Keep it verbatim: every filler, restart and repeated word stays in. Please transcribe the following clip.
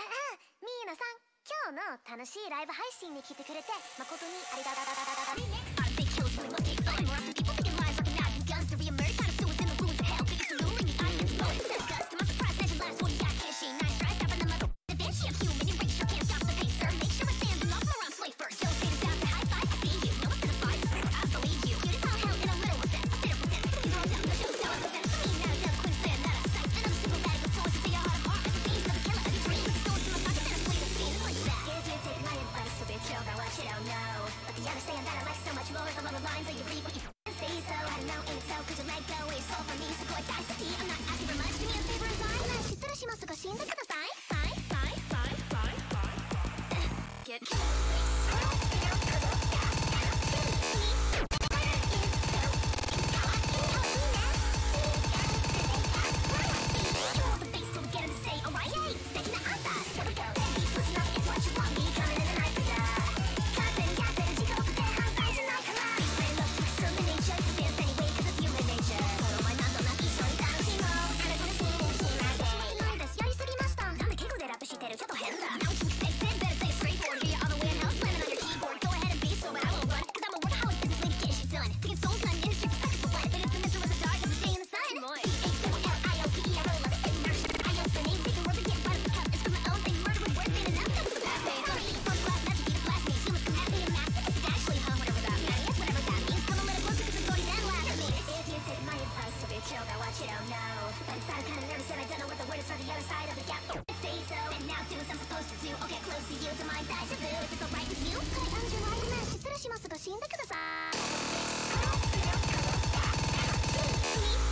ああ、ミーナさん、今日の楽しいライブ配信に来てくれて誠にありがとう。失礼しますが死んでください。